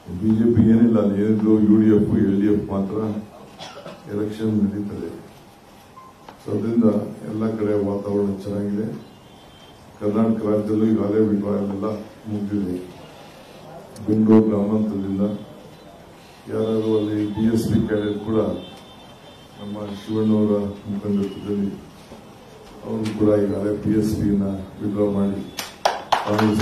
BJP ಏನಿಲ್ಲ, ಏನಿದ್ರು UDF LDF ಮಾತ್ರ ಎಲೆಕ್ಷನ್ ನಡೀತದೆ. ಸೊ ಅದರಿಂದ ಎಲ್ಲ ಕಡೆ ವಾತಾವರಣ ಚೆನ್ನಾಗಿದೆ. ಕರ್ನಾಟಕ ರಾಜ್ಯದಲ್ಲೂ ಈಗಾಗಲೇ ವಿಡ್ರಾಯಲ್ ಎಲ್ಲ ಮುಗಿದಿದೆ. ಬೆಂಗಳೂರು ಗ್ರಾಮಾಂತರದಿಂದ ಯಾರು ಅಲ್ಲಿ ಬಿಎಸ್ಪಿ ಕ್ಯಾಡೆಟ್ ಕೂಡ ನಮ್ಮ ಶಿವಣ್ಣವರ ಮುಖಂಡತ್ವದಲ್ಲಿ ಅವರು ಕೂಡ ಈಗಾಗಲೇ ಪಿಎಸ್ಪಿನ ವಿಡ್ರಾ ಮಾಡಿ ಕಾಂಗ್ರೆಸ್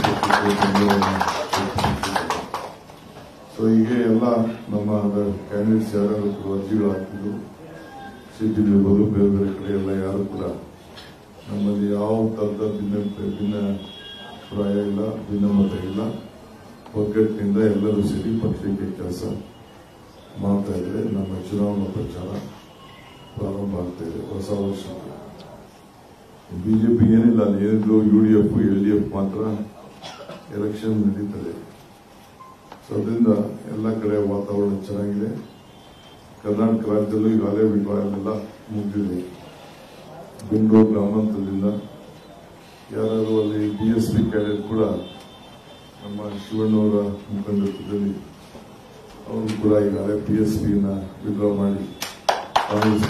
ಸೊ ಹೀಗೆ ಎಲ್ಲ ನಮ್ಮ ಕ್ಯಾಂಡಿಡೇಟ್ಸ್ ಯಾರು ಅರ್ಜಿಗಳು ಹಾಕಿದ್ರು, ಸಿಟಿಲಿರ್ಬೋದು, ಬೇರೆ ಬೇರೆ ಕಡೆ ಎಲ್ಲ ಯಾರು ಕೂಡ ನಮ್ಮಲ್ಲಿ ಯಾವ ಥರದ ಭಿನ್ನ ಅಭಿಪ್ರಾಯ ಇಲ್ಲ, ಭಿನ್ನಮತ ಇಲ್ಲ. ಒಗ್ಗಟ್ಟಿನಿಂದ ಎಲ್ಲರೂ ಸೇರಿ ಪಕ್ಷಕ್ಕೆ ಕೆಲಸ ಮಾಡ್ತಾ ಇದ್ರೆ ನಮ್ಮ ಚುನಾವಣಾ ಪ್ರಚಾರ ಪ್ರಾರಂಭ ಆಗ್ತಾ ಇದೆ. ಹೊಸ ವರ್ಷಕ್ಕೆ ಬಿಜೆಪಿ ಏನಿಲ್ಲ, ಏನಿದ್ರು ಯುಡಿಎಫ್ ಎಲ್ಡಿಎಫ್ ಮಾತ್ರ ಎಲೆಕ್ಷನ್ ನಡೀತದೆ. ಸೊ ಅದರಿಂದ ಎಲ್ಲ ಕಡೆ ವಾತಾವರಣ ಚೆನ್ನಾಗಿದೆ. ಕರ್ನಾಟಕ ರಾಜ್ಯದಲ್ಲೂ ಈಗಾಗಲೇ ವಿಡ್ರಾಯಲ್ ಎಲ್ಲ ಮುಗಿದಿದೆ. ಬೆಂಗಳೂರು ಗ್ರಾಮಾಂತರದಿಂದ ಯಾರು ಅಲ್ಲಿ ಬಿಎಸ್ಪಿ ಕ್ಯಾಡೆಟ್ ಕೂಡ ನಮ್ಮ ಶಿವಣ್ಣವರ ಮುಖಂಡತ್ವದಲ್ಲಿ ಅವರು ಕೂಡ ಈಗಾಗಲೇ ಪಿಎಸ್ಪಿನ ವಿಡ್ರಾ ಮಾಡಿ ಕಾಂಗ್ರೆಸ್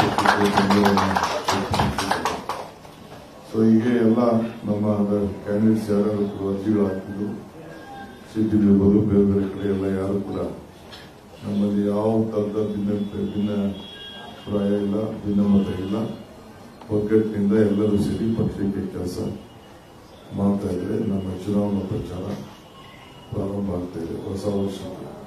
ಸೊ ಹೀಗೆ ಎಲ್ಲ ನಮ್ಮ ಕ್ಯಾಂಡಿಡೇಟ್ಸ್ ಯಾರು ಅರ್ಜಿಗಳು ಹಾಕಿದ್ರು, ಸಿಟಿಲಿರ್ಬೋದು, ಬೇರೆ ಬೇರೆ ಕಡೆ ಎಲ್ಲ ಯಾರು ಕೂಡ ನಮ್ಮಲ್ಲಿ ಯಾವ ಥರದ ಭಿನ್ನ ಅಭಿಪ್ರಾಯ ಇಲ್ಲ, ಭಿನ್ನಮತ ಇಲ್ಲ. ಒಗ್ಗಟ್ಟಿನಿಂದ ಎಲ್ಲರೂ ಸೇರಿ ಪಕ್ಷಕ್ಕೆ ಕೆಲಸ ಮಾಡ್ತಾ ಇದ್ರೆ ನಮ್ಮ ಚುನಾವಣಾ ಪ್ರಚಾರ ಪ್ರಾರಂಭ ಆಗ್ತಾ ಇದೆ. ಹೊಸ ವರ್ಷಕ್ಕೆ